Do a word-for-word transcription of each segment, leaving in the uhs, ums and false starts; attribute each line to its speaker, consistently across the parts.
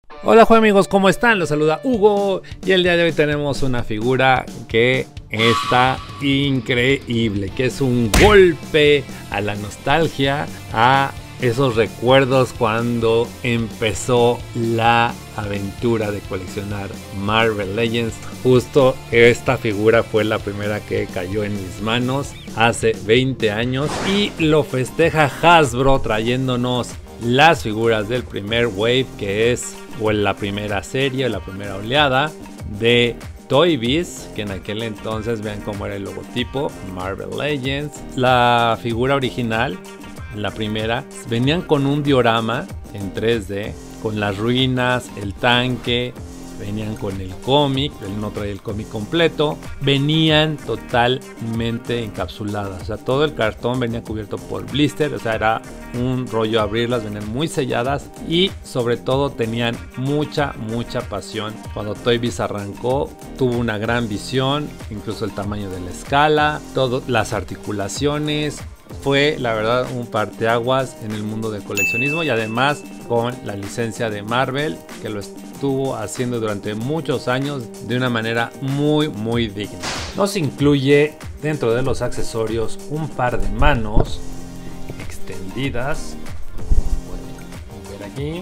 Speaker 1: Hola juegos amigos, ¿cómo están? Los saluda Hugo y el día de hoy tenemos una figura que está increíble, que es un golpe a la nostalgia, a esos recuerdos cuando empezó la aventura de coleccionar Marvel Legends. Justo esta figura fue la primera que cayó en mis manos hace veinte años y lo festeja Hasbro trayéndonos las figuras del primer wave, que es o la primera serie o la primera oleada de Toy Biz, que en aquel entonces, vean cómo era el logotipo, Marvel Legends. La figura original, la primera, venían con un diorama en tres D, con las ruinas, el tanque, venían con el cómic, él no traía el cómic completo, venían totalmente encapsuladas, o sea, todo el cartón venía cubierto por blister, o sea, era un rollo abrirlas, venían muy selladas y sobre todo tenían mucha, mucha pasión. Cuando Toy Biz arrancó, tuvo una gran visión, incluso el tamaño de la escala, todo, las articulaciones. Fue la verdad un parteaguas en el mundo del coleccionismo y además con la licencia de Marvel, que lo estuvo haciendo durante muchos años de una manera muy muy digna. Nos incluye dentro de los accesorios un par de manos extendidas, pueden ver aquí.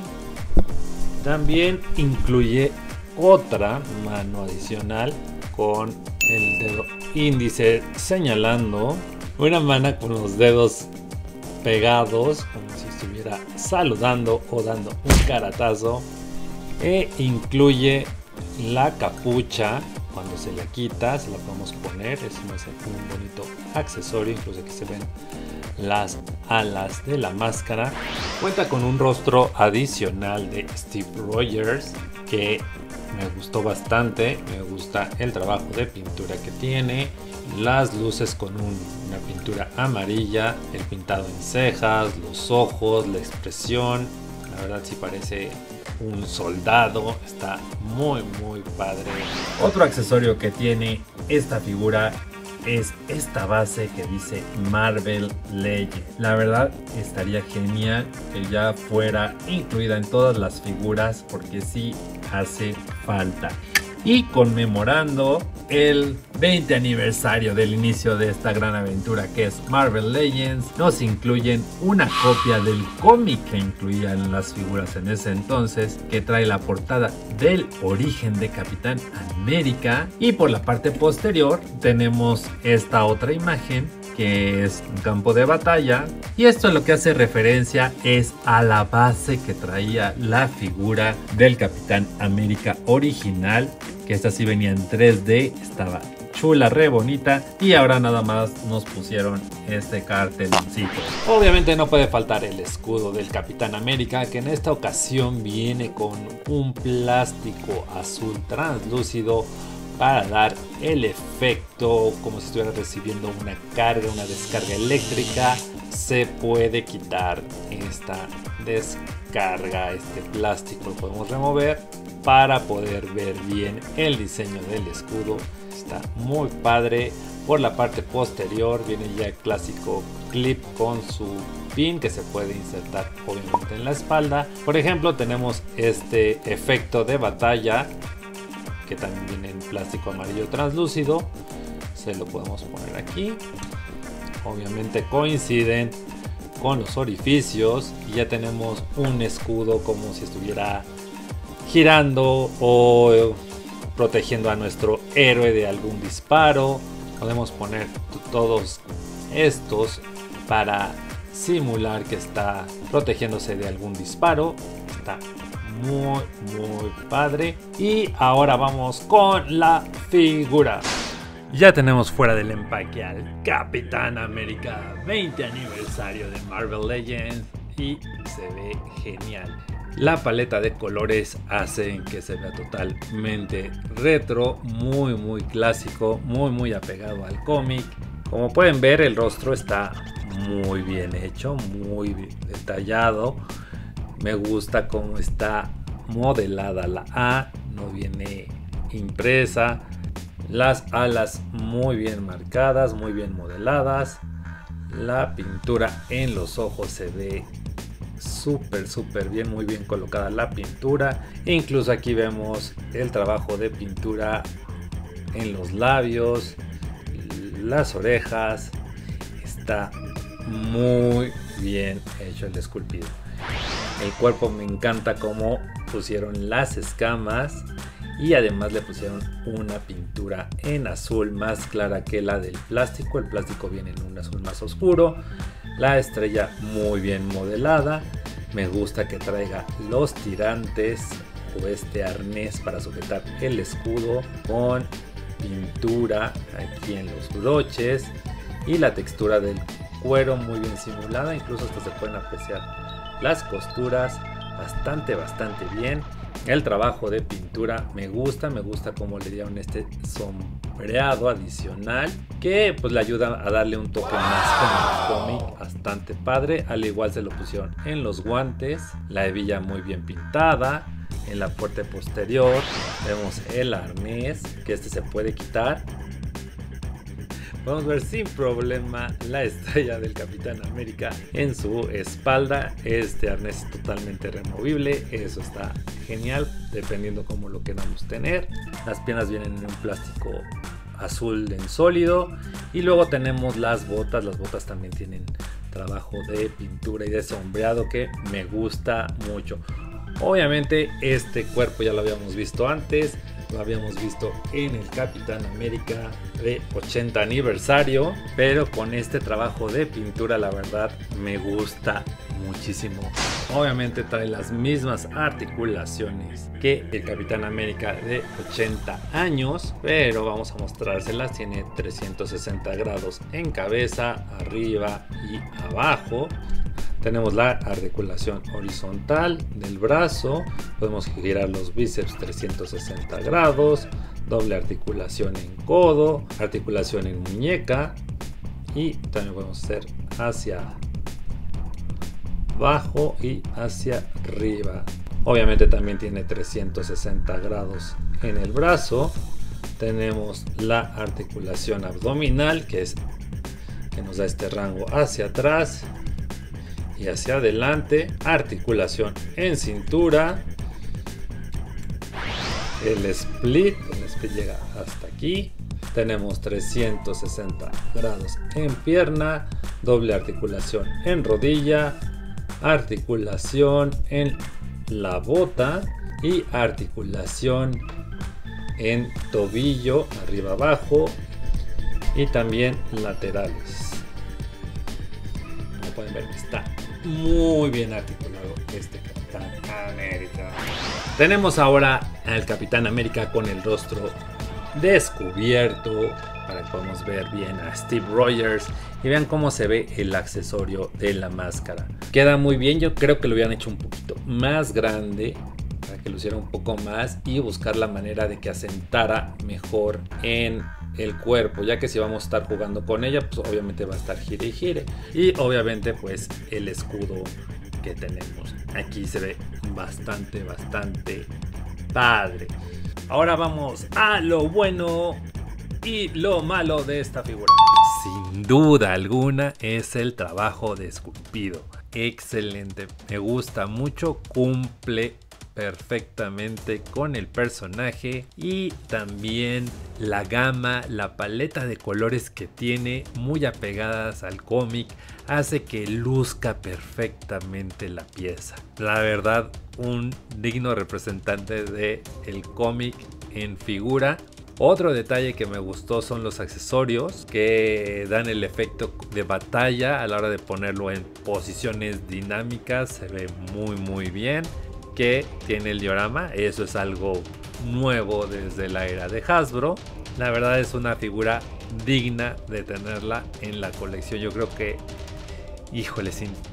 Speaker 1: También incluye otra mano adicional con el dedo índice señalando, una mano con los dedos pegados como si estuviera saludando o dando un caratazo, e incluye la capucha. Cuando se la quita se la podemos poner, es un bonito accesorio, incluso aquí se ven las alas de la máscara. Cuenta con un rostro adicional de Steve Rogers que me gustó bastante, me gusta el trabajo de pintura que tiene, las luces con un, una pintura amarilla, el pintado en cejas, los ojos, la expresión, la verdad sí parece un soldado, está muy muy padre. Otro accesorio que tiene esta figura es esta base que dice Marvel Legends. La verdad estaría genial que ya fuera incluida en todas las figuras porque sí hace falta. Y conmemorando el veinte aniversario del inicio de esta gran aventura que es Marvel Legends, nos incluyen una copia del cómic que incluían las figuras en ese entonces, que trae la portada del origen de Capitán América, y por la parte posterior tenemos esta otra imagen que es un campo de batalla, y esto lo que hace referencia es a la base que traía la figura del Capitán América original, que esta sí venía en tres D, estaba chula, re bonita, y ahora nada más nos pusieron este carteloncito. Obviamente no puede faltar el escudo del Capitán América, que en esta ocasión viene con un plástico azul translúcido para dar el efecto como si estuviera recibiendo una carga, una descarga eléctrica. Se puede quitar esta descarga, este plástico lo podemos remover para poder ver bien el diseño del escudo. Está muy padre. Por la parte posterior viene ya el clásico clip con su pin que se puede insertar obviamente en la espalda. Por ejemplo, tenemos este efecto de batalla que también viene en plástico amarillo translúcido, se lo podemos poner aquí. Obviamente coinciden con los orificios y ya tenemos un escudo como si estuviera girando o protegiendo a nuestro héroe de algún disparo. Podemos poner todos estos para simular que está protegiéndose de algún disparo. Está muy muy padre. Y ahora vamos con la figura. Ya tenemos fuera del empaque al Capitán América veinte aniversario de Marvel Legends y se ve genial. La paleta de colores hace que se vea totalmente retro, muy muy clásico, muy muy apegado al cómic. Como pueden ver, el rostro está muy bien hecho, muy detallado. Me gusta cómo está modelada la A, no viene impresa. Las alas muy bien marcadas, muy bien modeladas. La pintura en los ojos se ve súper súper bien, muy bien colocada la pintura. E incluso aquí vemos el trabajo de pintura en los labios, las orejas. Está muy bien hecho el esculpido. El cuerpo me encanta cómo pusieron las escamas y además le pusieron una pintura en azul más clara que la del plástico. El plástico viene en un azul más oscuro. La estrella muy bien modelada. Me gusta que traiga los tirantes o este arnés para sujetar el escudo con pintura aquí en los broches y la textura del cuero muy bien simulada. Incluso hasta se pueden apreciar las costuras bastante bastante bien. El trabajo de pintura me gusta, me gusta cómo le dieron este sombreado adicional que pues le ayuda a darle un toque más con el cómic, bastante padre. Al igual se lo pusieron en los guantes, la hebilla muy bien pintada. En la parte posterior vemos el arnés, que este se puede quitar. Podemos ver sin problema la estrella del Capitán América en su espalda. Este arnés es totalmente removible, eso está genial dependiendo cómo lo queramos tener. Las piernas vienen en un plástico azul en sólido. Y luego tenemos las botas, las botas también tienen trabajo de pintura y de sombreado que me gusta mucho. Obviamente este cuerpo ya lo habíamos visto antes, lo habíamos visto en el Capitán América de ochenta aniversario, pero con este trabajo de pintura la verdad me gusta muchísimo. Obviamente trae las mismas articulaciones que el Capitán América de ochenta años, pero vamos a mostrárselas. Tiene trescientos sesenta grados en cabeza, arriba y abajo. Tenemos la articulación horizontal del brazo, podemos girar los bíceps trescientos sesenta grados, doble articulación en codo, articulación en muñeca y también podemos hacer hacia abajo y hacia arriba. Obviamente también tiene trescientos sesenta grados en el brazo. Tenemos la articulación abdominal que es que nos da este rango hacia atrás y hacia adelante, articulación en cintura, el split, el split llega hasta aquí, tenemos trescientos sesenta grados en pierna, doble articulación en rodilla, articulación en la bota y articulación en tobillo, arriba abajo y también laterales. Como pueden ver, está muy bien articulado este Capitán América. Tenemos ahora al Capitán América con el rostro descubierto para que podamos ver bien a Steve Rogers y vean cómo se ve el accesorio de la máscara. Queda muy bien, yo creo que lo hubieran hecho un poquito más grande para que lo hiciera un poco más y buscar la manera de que asentara mejor en el cuerpo, ya que si vamos a estar jugando con ella, pues obviamente va a estar gire y gire. Y obviamente pues el escudo que tenemos aquí se ve bastante bastante padre. Ahora vamos a lo bueno y lo malo de esta figura. Sin duda alguna es el trabajo de esculpido. Excelente, me gusta mucho, cumple perfectamente con el personaje y también la gama, la paleta de colores que tiene muy apegadas al cómic hace que luzca perfectamente la pieza. La verdad, un digno representante de el cómic en figura. Otro detalle que me gustó son los accesorios que dan el efecto de batalla a la hora de ponerlo en posiciones dinámicas. Se ve muy muy bien. Que tiene el diorama, eso es algo nuevo desde la era de Hasbro. La verdad es una figura digna de tenerla en la colección. Yo creo que, híjole,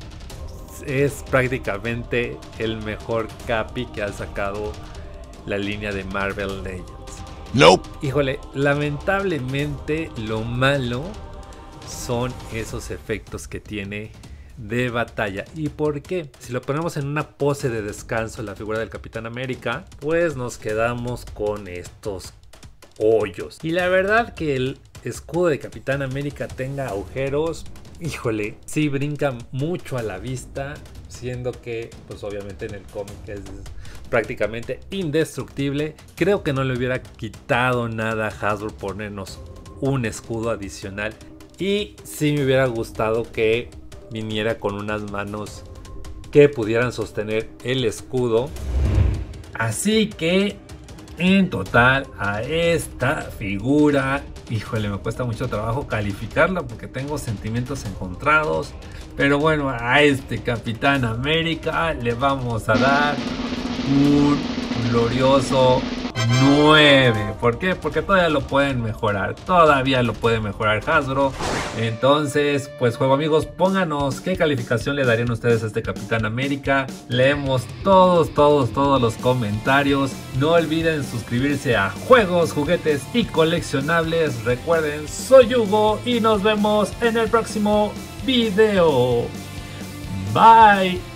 Speaker 1: es prácticamente el mejor Capi que ha sacado la línea de Marvel Legends.
Speaker 2: Nope.
Speaker 1: Híjole, lamentablemente lo malo son esos efectos que tiene de batalla. ¿Y por qué? Si lo ponemos en una pose de descanso, la figura del Capitán América, pues nos quedamos con estos hoyos. Y la verdad que el escudo de Capitán América tenga agujeros, híjole, sí brinca mucho a la vista, siendo que pues obviamente en el cómic es prácticamente indestructible. Creo que no le hubiera quitado nada a Hasbro ponernos un escudo adicional, y sí me hubiera gustado que viniera con unas manos que pudieran sostener el escudo. Así que en total a esta figura, híjole, me cuesta mucho trabajo calificarla porque tengo sentimientos encontrados, pero bueno, a este Capitán América le vamos a dar un glorioso nueve. ¿Por qué? Porque todavía lo pueden mejorar, todavía lo puede mejorar Hasbro. Entonces, pues juego amigos, pónganos qué calificación le darían ustedes a este Capitán América. Leemos todos, todos, todos los comentarios. No olviden suscribirse a Juegos, Juguetes y Coleccionables. Recuerden, soy Hugo y nos vemos en el próximo video. Bye.